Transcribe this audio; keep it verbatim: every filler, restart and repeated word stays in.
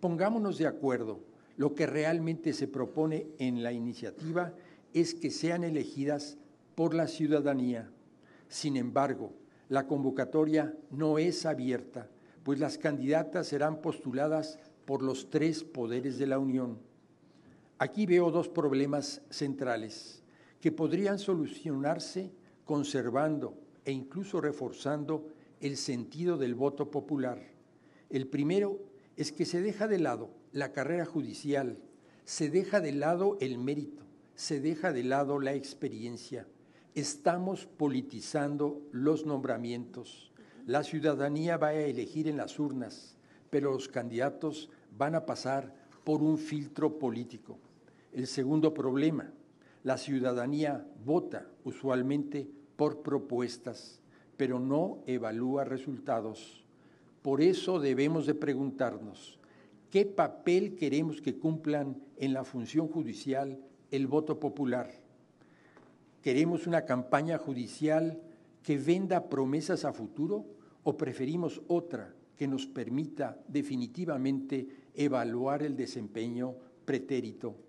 Pongámonos de acuerdo. Lo que realmente se propone en la iniciativa es que sean elegidas por la ciudadanía. Sin embargo, la convocatoria no es abierta, pues las candidatas serán postuladas por los tres poderes de la Unión. Aquí veo dos problemas centrales que podrían solucionarse conservando e incluso reforzando el sentido del voto popular. El primero es que se deja de lado la carrera judicial, se deja de lado el mérito, se deja de lado la experiencia. Estamos politizando los nombramientos. La ciudadanía va a elegir en las urnas, pero los candidatos van a pasar por un filtro político. El segundo problema, la ciudadanía vota usualmente por propuestas, pero no evalúa resultados. Por eso debemos de preguntarnos, ¿qué papel queremos que cumplan en la función judicial el voto popular? ¿Queremos una campaña judicial que venda promesas a futuro o preferimos otra que nos permita definitivamente evaluar el desempeño pretérito